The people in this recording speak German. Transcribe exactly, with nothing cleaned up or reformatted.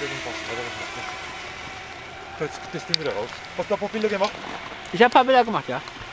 passen, oder? So, jetzt das Ding wieder raus. Hast du ein paar Bilder gemacht? Ich habe ein paar Bilder gemacht, ja.